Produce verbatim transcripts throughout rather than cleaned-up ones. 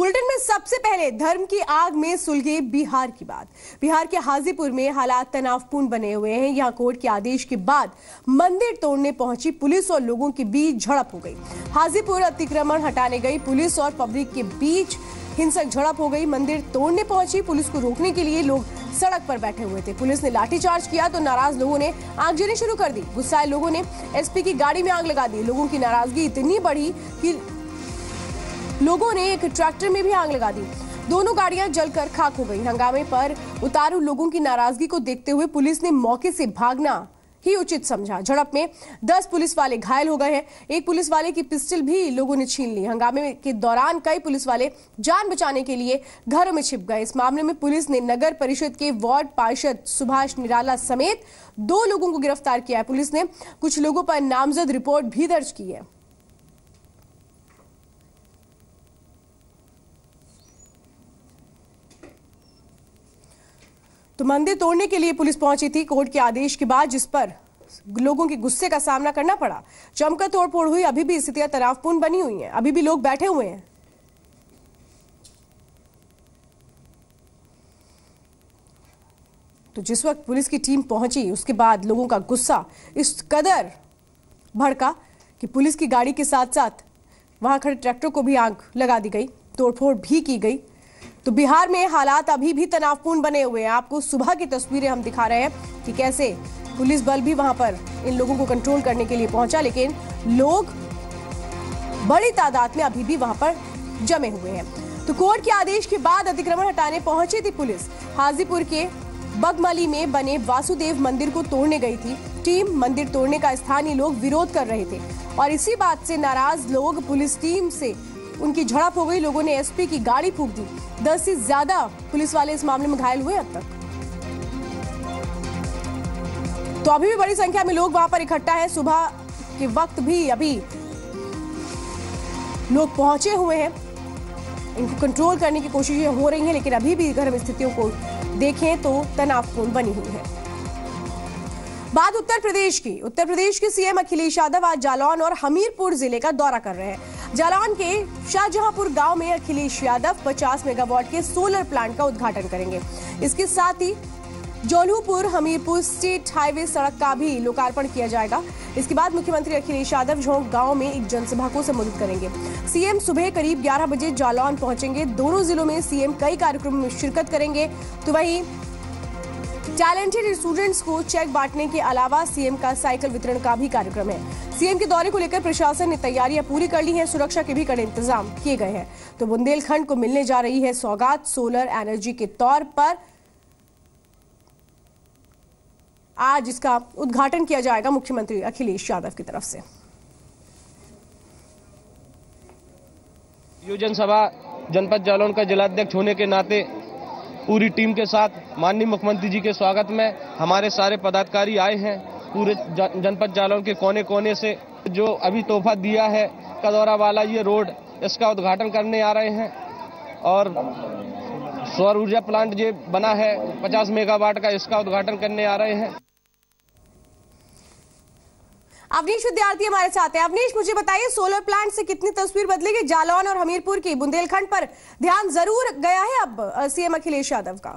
Bulletin में सबसे पहले धर्म की आग में सुलगे बिहार की बात। बिहार के हाजीपुर में हालात तनावपूर्ण बने हुए हैं। यहां कोर्ट के आदेश के बाद मंदिर तोड़ने पहुंची पुलिस और लोगों के बीच झड़प हो गई। हाजीपुर अतिक्रमण हटाने गई पुलिस और पब्लिक के बीच हिंसक झड़प हो गई। मंदिर तोड़ने पहुंची पुलिस को रोकने के लिए लोग सड़क पर बैठे हुए थे। पुलिस ने लाठीचार्ज किया तो नाराज लोगों ने आगजनी शुरू कर दी। गुस्साए लोगों ने एसपी की गाड़ी में आग लगा दी। लोगों की नाराजगी इतनी बढ़ी कि लोगों ने एक ट्रैक्टर में भी आग लगा दी। दोनों गाड़ियां जलकर खाक हो गई। हंगामे पर उतारू लोगों की नाराजगी को देखते हुए पुलिस ने मौके से भागना ही उचित समझा। झड़प में दस पुलिस वाले घायल हो गए हैं। एक पुलिस वाले की पिस्टल भी लोगों ने छीन ली। हंगामे के दौरान कई पुलिस वाले जान बचाने के लिए घरों में छिप गए। इस मामले में पुलिस ने नगर परिषद के वार्ड पार्षद सुभाष निराला समेत दो लोगों को गिरफ्तार किया है। पुलिस ने कुछ लोगों पर नामजद रिपोर्ट भी दर्ज की है। तो मंदिर तोड़ने के लिए पुलिस पहुंची थी कोर्ट के आदेश के बाद, जिस पर लोगों के गुस्से का सामना करना पड़ा। जमकर तोड़फोड़ हुई। अभी भी स्थितियां तनावपूर्ण बनी हुई हैं। अभी भी लोग बैठे हुए हैं। तो जिस वक्त पुलिस की टीम पहुंची उसके बाद लोगों का गुस्सा इस कदर भड़का कि पुलिस की गाड़ी के साथ साथ वहां खड़े ट्रैक्टर को भी आग लगा दी गई। तोड़फोड़ भी की गई। तो बिहार में हालात अभी भी तनावपूर्ण बने हुए हैं। आपको सुबह की तस्वीरें हम दिखा रहे हैं कि कैसे पुलिस बल भी वहां पर इन लोगों को कंट्रोल करने के लिए पहुंचा, लेकिन लोग बड़ी तादाद में अभी भी वहां पर जमे हुए हैं। तो कोर्ट के आदेश के बाद अतिक्रमण हटाने पहुंची थी पुलिस। हाजीपुर के बगमली में बने वासुदेव मंदिर को तोड़ने गई थी टीम। मंदिर तोड़ने का स्थानीय लोग विरोध कर रहे थे और इसी बात से नाराज लोग पुलिस टीम से उनकी झड़प हो गई। लोगों ने एसपी की गाड़ी फूंक दी। दस से ज्यादा पुलिस वाले इस मामले में घायल हुए अब तक। तो अभी भी बड़ी संख्या में लोग वहां पर इकट्ठा है। सुबह के वक्त भी अभी लोग पहुंचे हुए हैं। इनको कंट्रोल करने की कोशिशें हो रही हैं, लेकिन अभी भी गर्म स्थितियों को देखें तो तनावपूर्ण बनी हुई है। बात उत्तर प्रदेश की। उत्तर प्रदेश के सीएम अखिलेश यादव आज जालौन और हमीरपुर जिले का दौरा कर रहे हैं। जालौन के शाहजहांपुर गांव में अखिलेश यादव पचास मेगावाट के सोलर प्लांट का उद्घाटन करेंगे। इसके साथ ही जौनपुर हमीरपुर स्टेट हाईवे सड़क का भी लोकार्पण किया जाएगा। इसके बाद मुख्यमंत्री अखिलेश यादव झोंक गांव में एक जनसभा को संबोधित करेंगे। सीएम सुबह करीब ग्यारह बजे जालौन पहुंचेंगे। दोनों जिलों में सीएम कई कार्यक्रमों में शिरकत करेंगे। तो वहीं टैलेंटेड स्टूडेंट्स को चेक बांटने के अलावा सीएम का साइकिल वितरण का भी कार्यक्रम है। सीएम के दौरे को लेकर प्रशासन ने तैयारियां पूरी कर ली हैं। सुरक्षा के भी कड़े इंतजाम किए गए हैं। तो बुंदेलखंड को मिलने जा रही है सौगात सोलर एनर्जी के तौर पर। आज इसका उद्घाटन किया जाएगा मुख्यमंत्री अखिलेश यादव की तरफ से। यो जनसभा जनपद जालौन का जिलाध्यक्ष होने के नाते पूरी टीम के साथ माननीय मुख्यमंत्री जी के स्वागत में हमारे सारे पदाधिकारी आए हैं। पूरे जनपद जालौन के कोने कोने से जो अभी तोहफा दिया है कदौरा वाला ये रोड, इसका उद्घाटन करने आ रहे हैं। और सौर ऊर्जा प्लांट जो बना है पचास मेगावाट का, इसका उद्घाटन करने आ रहे हैं। अवनीश विद्यार्थी हमारे साथ है। अवनीश, मुझे बताइए सोलर प्लांट से कितनी तस्वीर बदलेगी? जालौन और हमीरपुर की, बुंदेलखंड पर ध्यान जरूर गया है अब सीएम अखिलेश यादव का।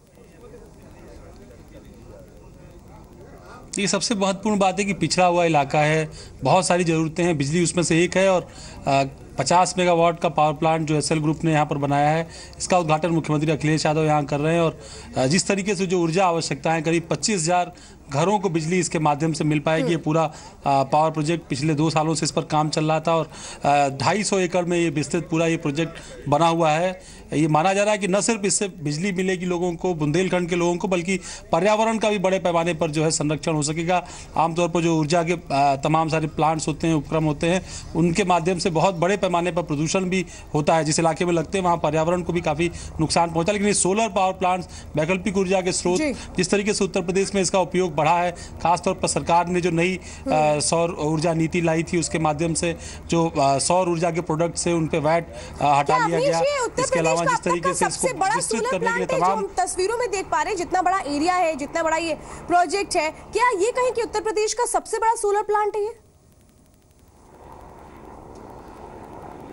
ये सबसे महत्वपूर्ण बात है कि पिछड़ा हुआ इलाका है, बहुत सारी जरूरतें हैं, बिजली उसमें से एक है। और पचास मेगावाट का पावर प्लांट जो एसएल ग्रुप ने यहाँ पर बनाया है, इसका उद्घाटन मुख्यमंत्री अखिलेश यादव यहाँ कर रहे हैं। और जिस तरीके से जो ऊर्जा आवश्यकता है, करीब पच्चीस हजार घरों को बिजली इसके माध्यम से मिल पाएगी। ये पूरा पावर प्रोजेक्ट पिछले दो सालों से इस पर काम चल रहा था और ढाई सौ एकड़ में ये विस्तृत पूरा ये प्रोजेक्ट बना हुआ है। ये माना जा रहा है कि न सिर्फ इससे बिजली मिलेगी लोगों को, बुंदेलखंड के लोगों को, बल्कि पर्यावरण का भी बड़े पैमाने पर जो है संरक्षण हो सकेगा। आमतौर पर जो ऊर्जा के तमाम सारे प्लांट्स होते हैं, उपक्रम होते हैं, उनके माध्यम से बहुत बड़े पैमाने पर प्रदूषण भी होता है। जिस इलाके में लगते हैं वहाँ पर्यावरण को भी काफ़ी नुकसान पहुँचा। लेकिन ये सोलर पावर प्लांट्स वैकल्पिक ऊर्जा के स्रोत, जिस तरीके से उत्तर प्रदेश में इसका उपयोग बढ़ा है, खासतौर पर सरकार ने जो नई सौर ऊर्जा नीति लाई थी उसके माध्यम से जो सौर ऊर्जा के प्रोडक्ट से उन पे वैट हटा लिया गया। इसके अलावा जिस तरीके से इसको विस्तृत करने के लिए तमाम तस्वीरों में देख पा रहे हैं, जितना बड़ा एरिया है, जितना बड़ा ये प्रोजेक्ट है, क्या ये कहें कि उत्तर प्रदेश का सबसे बड़ा सोलर प्लांट है ये?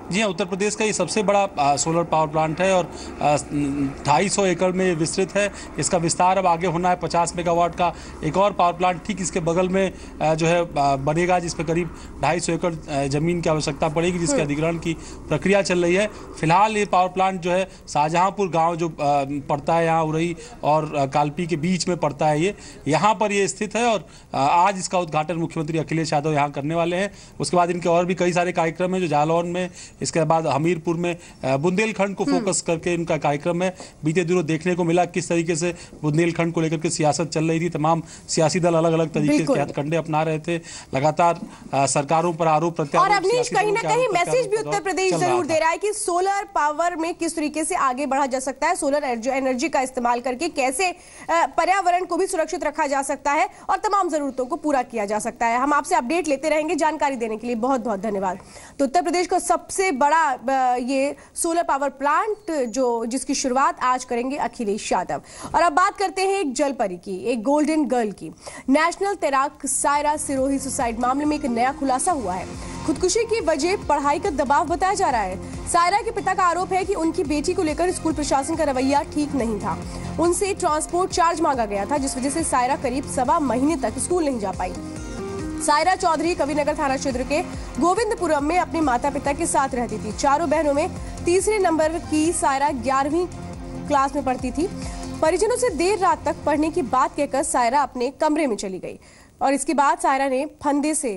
जी हाँ, उत्तर प्रदेश का ये सबसे बड़ा सोलर पावर प्लांट है और ढाई सौ एकड़ में ये विस्तृत है। इसका विस्तार अब आगे होना है। पचास मेगावाट का एक और पावर प्लांट ठीक इसके बगल में आ, जो है बनेगा, जिसपे करीब ढाई सौ एकड़ जमीन की आवश्यकता पड़ेगी, जिसके अधिग्रहण की प्रक्रिया चल रही है। फिलहाल ये पावर प्लांट जो है शाहजहांपुर गाँव जो पड़ता है, यहाँ उरई और कालपी के बीच में पड़ता है, ये यहाँ पर ये स्थित है और आज इसका उद्घाटन मुख्यमंत्री अखिलेश यादव यहाँ करने वाले हैं। उसके बाद इनके और भी कई सारे कार्यक्रम हैं जो जालौन में, इसके बाद हमीरपुर में, बुंदेलखंड को फोकस करके इनका कार्यक्रम है। बीते दिनों देखने को मिला किस तरीके से बुंदेलखंड को लेकर के सियासत चल रही थी। तमाम सियासी दल अलग अलग तरीके के हथकंडे अपना रहे थे। लगातार सरकारों पर आरोप प्रत्यारोप, और अवनीश कहीं ना कहीं मैसेज भी उत्तर प्रदेश जरूर दे रहा है कि सोलर पावर में किस तरीके से आगे बढ़ा जा सकता है, सोलर एनर्जी का इस्तेमाल करके कैसे पर्यावरण को भी सुरक्षित रखा जा सकता है और तमाम जरूरतों को पूरा किया जा सकता है। हम आपसे अपडेट लेते रहेंगे। जानकारी देने के लिए बहुत बहुत धन्यवाद। तो उत्तर प्रदेश का सबसे बड़ा ये सोलर पावर प्लांट जो जिसकी शुरुआत आज करेंगे अखिलेश यादव। और अब बात करते हैं एक जलपरी की, एक गोल्डन गर्ल की। नेशनल तैराक सायरा सिरोही सुसाइड मामले में एक नया खुलासा हुआ है। खुदकुशी की वजह पढ़ाई का दबाव बताया जा रहा है। सायरा के पिता का आरोप है कि उनकी बेटी को लेकर स्कूल प्रशासन का रवैया ठीक नहीं था। उनसे ट्रांसपोर्ट चार्ज मांगा गया था, जिस वजह से सायरा करीब सवा महीने तक स्कूल नहीं जा पाई। सायरा चौधरी कविनगर थाना क्षेत्र के गोविंदपुरम में अपने माता पिता के साथ रहती थी। चारों बहनों में तीसरे नंबर की सायरा ग्यारहवीं क्लास में पढ़ती थी। परिजनों से देर रात तक पढ़ने की बात कहकर सायरा अपने कमरे में चली गई और इसके बाद सायरा ने फंदे से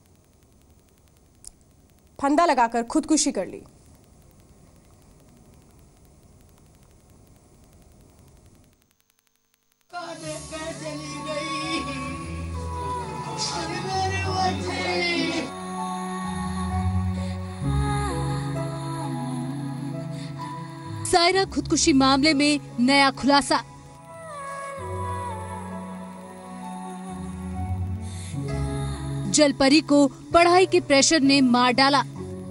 फंदा लगाकर खुदकुशी कर ली। सायरा खुदकुशी मामले में नया खुलासा। जलपरी को पढ़ाई के प्रेशर ने मार डाला।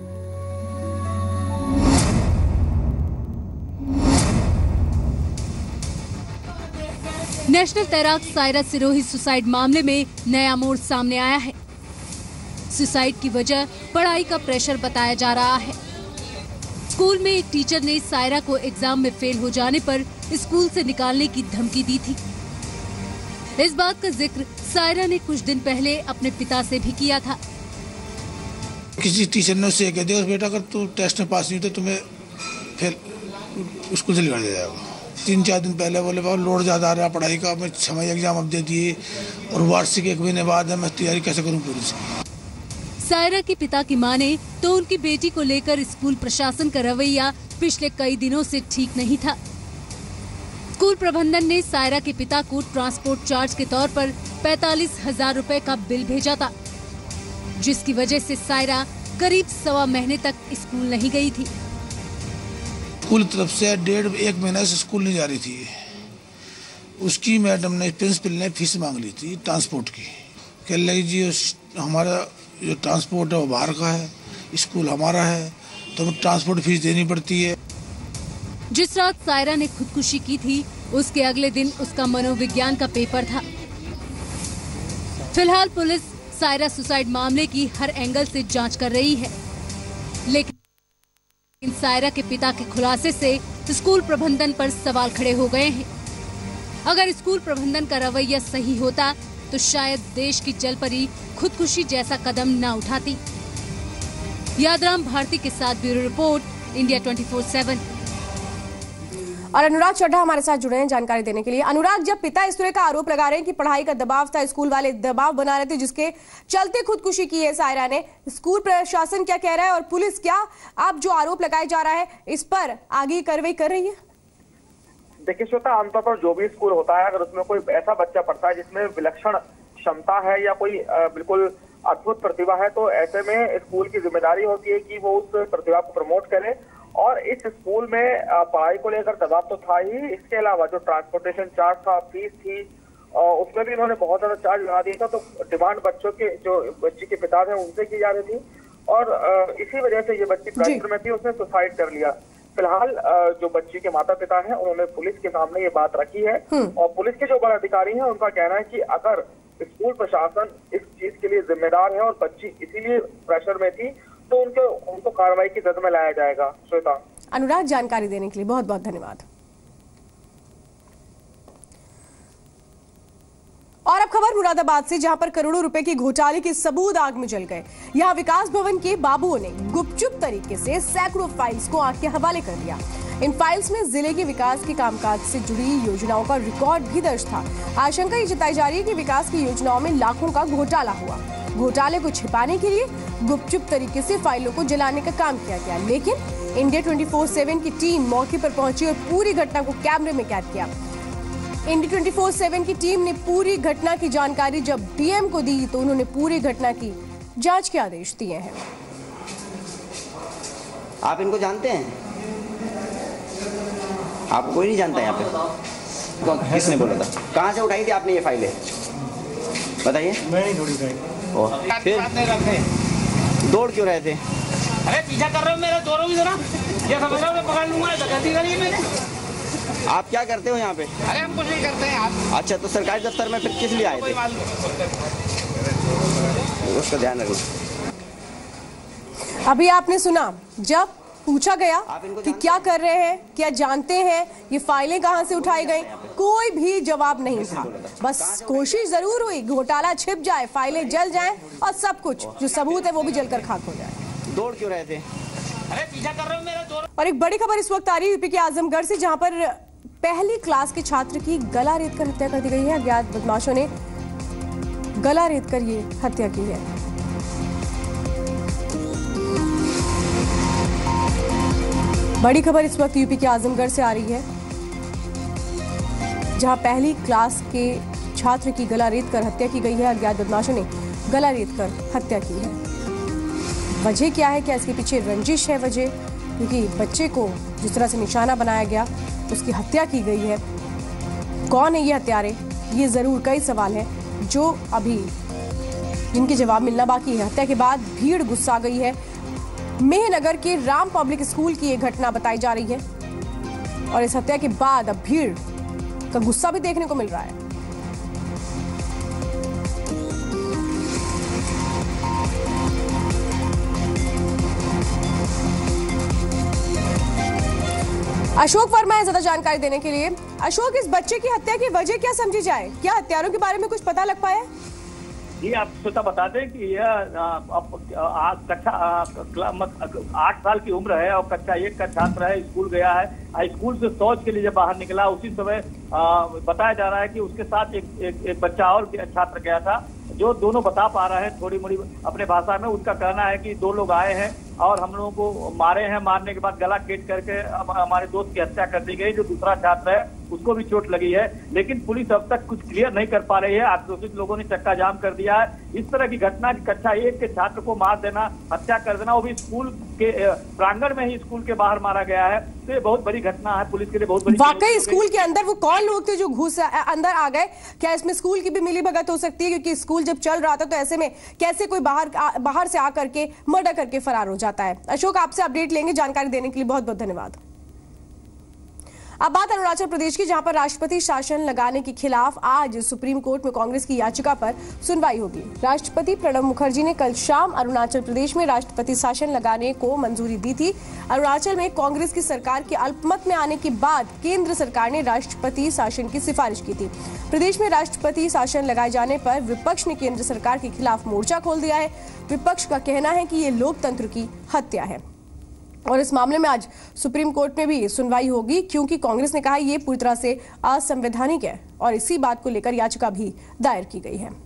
नेशनल तैराक सायरा सिरोही सुसाइड मामले में नया मोड़ सामने आया है। सुसाइड की वजह पढ़ाई का प्रेशर बताया जा रहा है। स्कूल में एक टीचर ने सायरा को एग्जाम में फेल हो जाने पर स्कूल से निकालने की धमकी दी थी। इस बात का जिक्र सायरा ने कुछ दिन पहले अपने पिता से भी किया था। किसी टीचर ने उससे कह दिया, बेटा अगर तू टेस्ट में पास नहीं तो तुम्हें फिर स्कूल से निकाल दिया जाएगा। तीन चार दिन पहले बोले बाबा लोड ज्यादा आ रहा है पढ़ाई का, मैं छमाही एग्जाम अब दे दिए और वार्षिक एक महीने बाद है, मैं तैयारी कैसे करूँ पूरी से। सायरा के पिता की माने तो उनकी बेटी को लेकर स्कूल प्रशासन का रवैया पिछले कई दिनों से ठीक नहीं था। स्कूल प्रबंधन ने सायरा के पिता को ट्रांसपोर्ट चार्ज के तौर पर पैंतालीस हजार रुपए का बिल भेजा था, जिसकी वजह से सायरा करीब सवा महीने तक स्कूल नहीं गई थी। स्कूल तरफ से डेढ़ एक महीना से स्कूल नहीं जा रही थी। उसकी मैडम ने प्रिंसिपल ने फीस मांग ली थी ट्रांसपोर्ट की। कह लगी जी हमारा जो ट्रांसपोर्ट है वो बाहर का है, स्कूल हमारा है, तो हमें ट्रांसपोर्ट फीस देनी पड़ती है। जिस रात सायरा ने खुदकुशी की थी उसके अगले दिन उसका मनोविज्ञान का पेपर था। फिलहाल पुलिस सायरा सुसाइड मामले की हर एंगल से जांच कर रही है, लेकिन सायरा के पिता के खुलासे से स्कूल प्रबंधन पर सवाल खड़े हो गए हैं। अगर स्कूल प्रबंधन का रवैया सही होता तो शायद देश की जलपरी खुदकुशी जैसा कदम न उठाती। यादराम भारती के साथ bureau report, India twenty four seven. और अनुराग चड्ढा हमारे साथ जुड़े हैं जानकारी देने के लिए। अनुराग, जब पिता इस तरह का आरोप लगा रहे हैं कि पढ़ाई का दबाव था, स्कूल वाले दबाव बना रहे थे जिसके चलते खुदकुशी की है सायरा ने, स्कूल प्रशासन क्या कह रहा है और पुलिस क्या अब जो आरोप लगाया जा रहा है इस पर आगे कार्रवाई कर रही है? देखिए श्वेता, आमतौर पर जो भी स्कूल होता है, अगर उसमें कोई ऐसा बच्चा पढ़ता है जिसमें विलक्षण क्षमता है या कोई बिल्कुल अद्भुत प्रतिभा है, तो ऐसे में स्कूल की जिम्मेदारी होती है कि वो उस प्रतिभा को प्रमोट करे। और इस स्कूल में पढ़ाई को लेकर दबाव तो था ही, इसके अलावा जो ट्रांसपोर्टेशन चार्ज था, फीस थी, उसमें भी इन्होंने बहुत ज्यादा चार्ज लगा दिया था। तो डिमांड बच्चों के जो बच्ची के पिता थे उनसे की जा रही थी और इसी वजह से ये बच्ची प्रेशर में थी, उसने सुसाइड कर लिया। फिलहाल जो बच्ची के माता पिता हैं उन्होंने पुलिस के सामने ये बात रखी है और पुलिस के जो बड़े अधिकारी हैं उनका कहना है कि अगर स्कूल प्रशासन इस चीज के लिए जिम्मेदार है और बच्ची इसीलिए प्रेशर में थी, तो उनके उनको कार्रवाई की जद में लाया जाएगा। श्वेता। अनुराग, जानकारी देने के लिए बहुत बहुत धन्यवाद। और अब खबर मुरादाबाद से, जहां पर करोड़ों रुपए की घोटाले के सबूत आग में जल गए। यहां विकास भवन के बाबुओं ने गुपचुप तरीके से सैकड़ों फाइल्स को आग के हवाले कर दिया। इन फाइल्स में जिले के विकास के कामकाज से जुड़ी योजनाओं का रिकॉर्ड भी दर्ज था। आशंका ये जताई जा रही है कि विकास की योजनाओं में लाखों का घोटाला हुआ। घोटाले को छिपाने के लिए गुपचुप तरीके से फाइलों को जलाने का काम किया गया, लेकिन इंडिया ट्वेंटी फोर सेवन की टीम मौके पर पहुंची और पूरी घटना को कैमरे में कैद किया। इंडिया ट्वेंटी फोर सेवन की टीम ने पूरी घटना की जानकारी जब डीएम को दी तो उन्होंने पूरी घटना की जांच के आदेश दिए हैं। आप इनको जानते हैं? आपको कोई नहीं जानता यहाँ पे? किसने बोला था? कहाँ से उठाई थी आपने ये फाइलें? बताइए। मैं नहीं थोड़ी उठाई। फिर दौड़ क्यों रहे थे? अरे पीछा कर रहे हो मेरा, दौड़ो भी जरा। ये समझ रहा हूँ मैं पकड़ लूंगा, गलती करी है मैंने। आप क्या करते हो यहाँ पे? अरे हम कुछ नहीं करते हैं आप। अच्छा, तो सरकारी दफ्तर में फिर किस लिए आए थे? उसका ध्यान रखना। अभी आपने सुना, जब पूछा गया कि क्या कर रहे हैं, क्या जानते हैं, ये फाइलें कहां से उठाई गई, कोई भी जवाब नहीं था। बस कोशिश जरूर हुई घोटाला छिप जाए, फाइलें जल जाएं और सब कुछ जो सबूत है वो भी जलकर खाक हो जाए। दौड़ क्यों रहे थे? अरे पीछा कर रहे हो मेरा, दौड़। और एक बड़ी खबर इस वक्त आ रही है यूपी के आजमगढ़ से, जहां पर पहली क्लास के छात्र की गला रेत कर हत्या कर दी गई है। अज्ञात बदमाशों ने गला रेत कर ये हत्या की है। बड़ी खबर इस वक्त यूपी के आजमगढ़ से आ रही है, जहां पहली क्लास के छात्र की गला रेत कर हत्या की गई है। अज्ञात बदमाशों ने गला रेत कर हत्या की है। वजह क्या है, क्या इसके पीछे रंजिश है वजह? क्योंकि बच्चे को जिस तरह से निशाना बनाया गया, उसकी हत्या की गई है। कौन है ये हत्यारे? ये जरूर कई सवाल हैं जो अभी जिनके जवाब मिलना बाकी है। हत्या के बाद भीड़ गुस्सा गई है। मेहनगर के राम पब्लिक स्कूल की ये घटना बताई जा रही है और इस हत्या के बाद अब भीड़ का गुस्सा भी देखने को मिल रहा है। अशोक वर्मा है ज्यादा जानकारी देने के लिए। अशोक, इस बच्चे की हत्या की वजह क्या समझी जाए? क्या हत्यारों के बारे में कुछ पता लग पाया? जी, आप श्रोता बता दें कि यह कक्षा आठ साल की उम्र है और कक्षा एक का छात्र है। स्कूल गया है, स्कूल से शौच के लिए जब बाहर निकला उसी समय बताया जा रहा है कि उसके साथ एक, एक, एक बच्चा और छात्र गया था, जो दोनों बता पा रहे हैं थोड़ी मोड़ी अपने भाषा में। उनका कहना है कि दो लोग आए हैं और हम लोगों को मारे हैं, मारने के बाद गला केट करके हमारे दोस्त की हत्या कर दी गई। जो दूसरा छात्र है उसको भी चोट लगी है, लेकिन पुलिस अब तक कुछ क्लियर नहीं कर पा रही है। आक्रोशित लोगों ने चक्का जाम कर दिया है। इस तरह की घटना, कक्षा एक के छात्र को मार देना, हत्या कर देना, वो भी स्कूल के प्रांगण में ही, स्कूल के बाहर मारा गया है, तो ये बहुत बड़ी घटना है पुलिस के लिए, बहुत बड़ी। वाकई स्कूल के अंदर वो कौन लोग थे जो घुस अंदर आ गए? क्या इसमें स्कूल की भी मिलीभगत हो सकती है? क्योंकि स्कूल जब चल रहा था तो ऐसे में कैसे कोई बाहर बाहर से आकर के मर्डर करके फरार हो जाता है? अशोक, आपसे अपडेट लेंगे। जानकारी देने के लिए बहुत बहुत धन्यवाद। अब बात अरुणाचल प्रदेश की, जहां पर राष्ट्रपति शासन लगाने के खिलाफ आज सुप्रीम कोर्ट में कांग्रेस की याचिका पर सुनवाई होगी। राष्ट्रपति प्रणब मुखर्जी ने कल शाम अरुणाचल प्रदेश में राष्ट्रपति शासन लगाने को मंजूरी दी थी। अरुणाचल में कांग्रेस की सरकार के अल्पमत में आने के बाद केंद्र सरकार ने राष्ट्रपति शासन की सिफारिश की थी। प्रदेश में राष्ट्रपति शासन लगाए जाने पर विपक्ष ने केंद्र सरकार के खिलाफ मोर्चा खोल दिया है। विपक्ष का कहना है कि ये लोकतंत्र की हत्या है और इस मामले में आज सुप्रीम कोर्ट में भी सुनवाई होगी, क्योंकि कांग्रेस ने कहा ये पूरी तरह से असंवैधानिक है और इसी बात को लेकर याचिका भी दायर की गई है।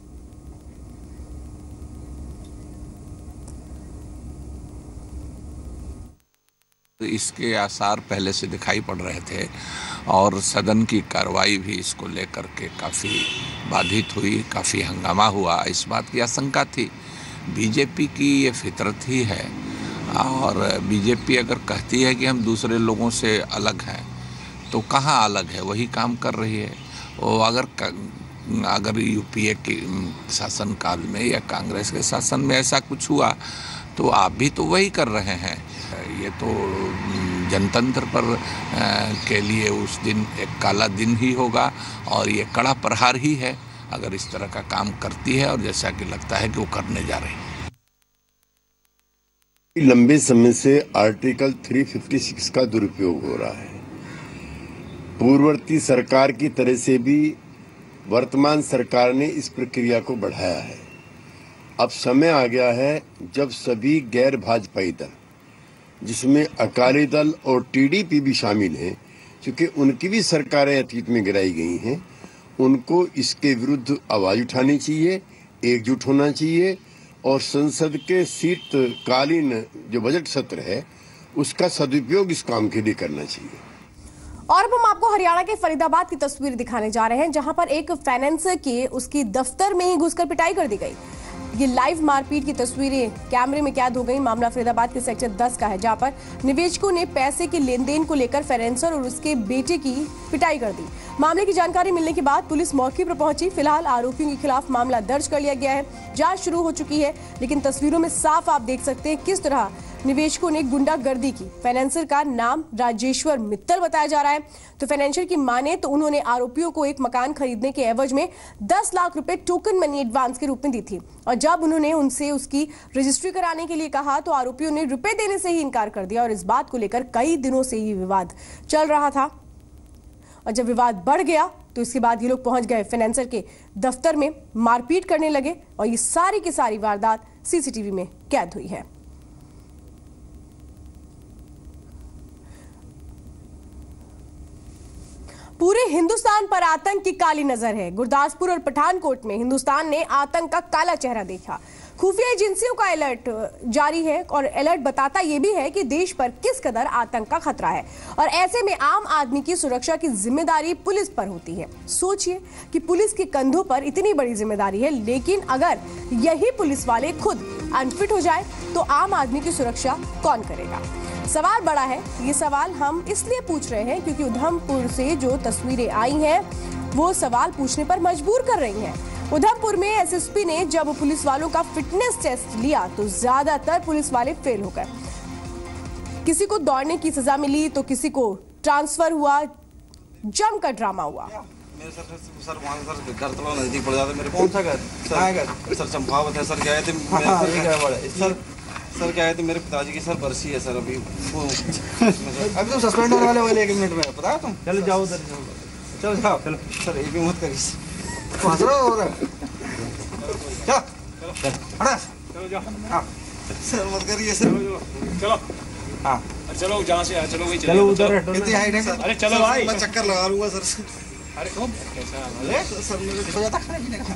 इसके आसार पहले से दिखाई पड़ रहे थे और सदन की कार्रवाई भी इसको लेकर के काफ़ी बाधित हुई, काफ़ी हंगामा हुआ। इस बात की आशंका थी। बीजेपी की ये फितरत ही है और बीजेपी अगर कहती है कि हम दूसरे लोगों से अलग हैं तो कहाँ अलग है, वही काम कर रही है। वो अगर अगर यूपीए के शासनकाल में या कांग्रेस के शासन में ऐसा कुछ हुआ तो आप भी तो वही कर रहे हैं। ये तो जनतंत्र पर के लिए उस दिन एक काला दिन ही होगा और ये कड़ा प्रहार ही है अगर इस तरह का काम करती है और जैसा कि लगता है कि वो करने जा रही है। लंबे समय से आर्टिकल तीन सौ छप्पन का दुरुपयोग हो रहा है। पूर्ववर्ती सरकार की तरह से भी वर्तमान सरकार ने इस प्रक्रिया को बढ़ाया है। अब समय आ गया है जब सभी गैर भाजपाई दल, जिसमें अकाली दल और टीडीपी भी शामिल हैं, क्योंकि उनकी भी सरकारें अतीत में गिराई गई हैं, उनको इसके विरुद्ध आवाज उठानी चाहिए, एकजुट होना चाहिए और संसद के शीतकालीन जो बजट सत्र है उसका सदुपयोग इस काम के लिए करना चाहिए। और अब हम आपको हरियाणा के फरीदाबाद की तस्वीर दिखाने जा रहे हैं, जहां पर एक फाइनेंसर की उसकी दफ्तर में ही घुसकर पिटाई कर दी गई। ये लाइव मारपीट की तस्वीरें कैमरे में कैद हो गई। मामला फरीदाबाद के सेक्टर दस का है, जहां पर निवेशकों ने पैसे के लेन देन को लेकर फाइनेंसर और उसके बेटे की पिटाई कर दी। मामले की जानकारी मिलने के बाद पुलिस मौके पर पहुंची। फिलहाल आरोपियों के खिलाफ मामला दर्ज कर लिया गया है, जांच शुरू हो चुकी है। लेकिन तस्वीरों में साफ आप देख सकते हैं किस तरह निवेशकों ने गुंडागर्दी की। फाइनेंसर का नाम राजेश्वर मित्तल बताया जा रहा है। तो फाइनेंसर की माने तो उन्होंने आरोपियों को एक मकान खरीदने के एवज में दस लाख रुपए टोकन मनी एडवांस के रूप में दी थी, और जब उन्होंने उनसे उसकी रजिस्ट्री कराने के लिए कहा तो आरोपियों ने रुपए देने से ही इनकार कर दिया। और इस बात को लेकर कई दिनों से ये विवाद चल रहा था, और जब विवाद बढ़ गया तो इसके बाद ये लोग पहुंच गए फाइनेंसर के दफ्तर में, मारपीट करने लगे। और ये सारी की सारी वारदात सीसीटीवी में कैद हुई है। पूरे हिंदुस्तान पर आतंक की काली नजर है। गुरदासपुर और पठानकोट में हिंदुस्तान ने आतंक का काला चेहरा देखा। खुफिया एजेंसियों का अलर्ट जारी है, और अलर्ट बताता यह भी है कि देश पर किस कदर आतंक का खतरा है। और ऐसे में आम आदमी की सुरक्षा की जिम्मेदारी पुलिस पर होती है। सोचिए कि पुलिस के कंधों पर इतनी बड़ी जिम्मेदारी है, लेकिन अगर यही पुलिस वाले खुद अनफिट हो जाए तो आम आदमी की सुरक्षा कौन करेगा? सवाल बड़ा है। ये सवाल हम इसलिए पूछ रहे हैं क्योंकि उधमपुर से जो तस्वीरें आई हैं वो सवाल पूछने पर मजबूर कर रही हैं। उधमपुर में एसएसपी ने जब पुलिस वालों का फिटनेस टेस्ट लिया तो ज्यादातर पुलिस वाले फेल हो गए। किसी को दौड़ने की सजा मिली तो किसी को ट्रांसफर हुआ। जमकर ड्रामा हुआ। मेरे सर सर वहाँ सर घर थोड़ा नजदीक पड़ जाता है मेरे। कौन सा घर? सर सर चंपावत है सर। क्या है सर सर क्या है तो मेरे पिताजी की सर बरसी है सर। अभी वो अभी तो सस्पेंड होने वाले वाले एक मिनट में, पता है तुम? चलो जाओ उधर, चलो जाओ चलो सर। एक भी मत करिए, हंस रहा हो रहा है। चलो चलो चलो जाओ। हाँ सर मत करिए सर। चलो हाँ चलो जहाँ से चलो वही चलो उधर। कितनी हाइट है सर? अरे चलो भाई मैं चक्कर लगा लूंगा सर। अरे कौन कैसा सर मेरे हो जाता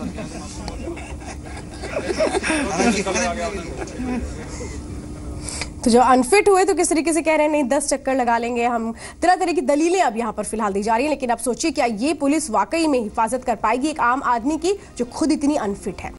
तो जो अनफिट हुए तो किस तरीके से कह रहे हैं नहीं दस चक्कर लगा लेंगे हम। तरह तरह की दलीलें अब यहाँ पर फिलहाल दी जा रही हैं। लेकिन अब सोचिए क्या ये पुलिस वाकई में हिफाजत कर पाएगी एक आम आदमी की जो खुद इतनी अनफिट है?